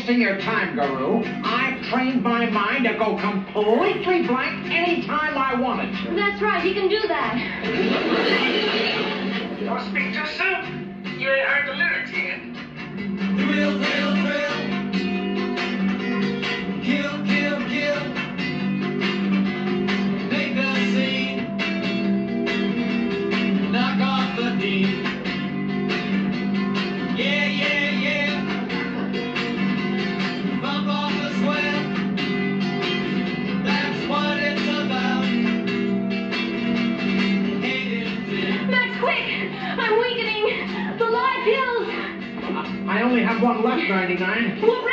wasting your time, Guru. I've trained my mind to go completely blank anytime I wanted to. That's right, you can do that. Don't speak too soon. You ain't heard the lyrics yet. Thrill, thrill, thrill. Kill, kill, kill. Make a scene. Knock off the dean. Yeah, yeah, yeah. Bump off the sweat. That's what it's about. Hate it, Max, quick! I'm weakening! The live pills! I only have one left, 99. We'll